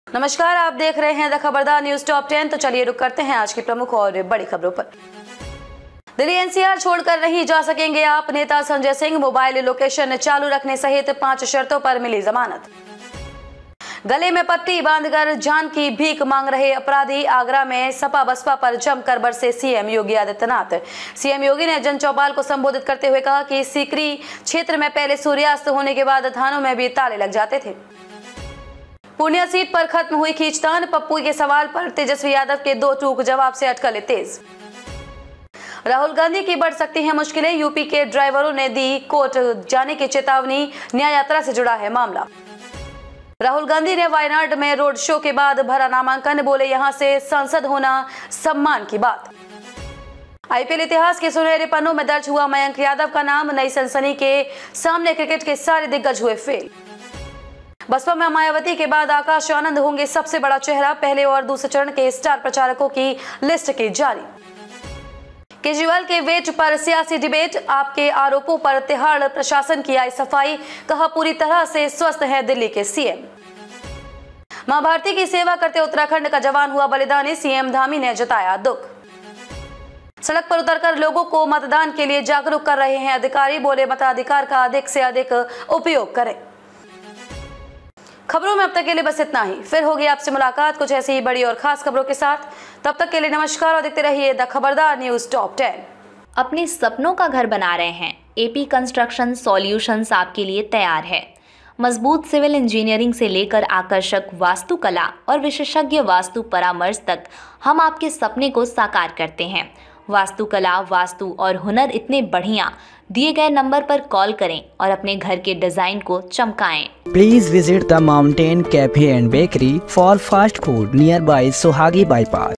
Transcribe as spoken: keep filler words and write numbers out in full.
नमस्कार, आप देख रहे हैं द खबरदार न्यूज टॉप टेन। तो चलिए रुक करते हैं आज की प्रमुख और बड़ी खबरों पर। दिल्ली एनसीआर छोड़कर नहीं जा सकेंगे आप, नेता संजय सिंह मोबाइल लोकेशन चालू रखने सहित पांच शर्तों पर मिली जमानत। गले में पट्टी बांधकर जान की भीख मांग रहे अपराधी, आगरा में सपा बसपा पर जमकर बरसे सीएम योगी आदित्यनाथ। सीएम योगी ने जन चौपाल को संबोधित करते हुए कहा कि सीकरी क्षेत्र में पहले सूर्यास्त होने के बाद थानों में भी ताले लग जाते थे। पूर्णिया सीट पर खत्म हुई खींचतान, पप्पू के सवाल पर तेजस्वी यादव के दो टूक जवाब से अटकलें तेज। राहुल गांधी की बढ़ सकती हैं मुश्किलें, यूपी के ड्राइवरों ने दी कोर्ट जाने की चेतावनी, न्याय यात्रा से जुड़ा है मामला। राहुल गांधी ने वायनाड में रोड शो के बाद भरा नामांकन, बोले यहां से सांसद होना सम्मान की बात। आईपीएल इतिहास के सुनहरे पन्नों में दर्ज हुआ मयंक यादव का नाम, नई सनसनी के सामने क्रिकेट के सारे दिग्गज हुए फेल। बसपा में मायावती के बाद आकाश आनंद होंगे सबसे बड़ा चेहरा, पहले और दूसरे चरण के स्टार प्रचारकों की लिस्ट की जारी। केजरीवाल के वेट पर सियासी डिबेट, आपके आरोपों पर तिहाड़ प्रशासन की आई सफाई, कहा पूरी तरह से स्वस्थ है दिल्ली के सीएम। मां भारती की सेवा करते उत्तराखंड का जवान हुआ बलिदानी, सीएम धामी ने जताया दुख। सड़क पर उतरकर लोगों को मतदान के लिए जागरूक कर रहे हैं अधिकारी, बोले मताधिकार का अधिक से अधिक उपयोग करें। खबरों में अब तक के लिए बस इतना ही, फिर होगी आपसे मुलाकात कुछ ऐसी ही बड़ी और खास खबरों के साथ। तब तक के लिए नमस्कार और देखते रहिए द खबरदार न्यूज टॉप टेन। अपने सपनों का घर बना रहे हैं? एपी कंस्ट्रक्शन सॉल्यूशंस आपके लिए तैयार है। मजबूत सिविल इंजीनियरिंग से लेकर आकर्षक वास्तुकला और विशेषज्ञ वास्तु परामर्श तक हम आपके सपने को साकार करते हैं। वास्तुकला, वास्तु और हुनर इतने बढ़िया, दिए गए नंबर पर कॉल करें और अपने घर के डिजाइन को चमकाएं। Please visit the mountain cafe and bakery for fast food nearby Sohagi bypass.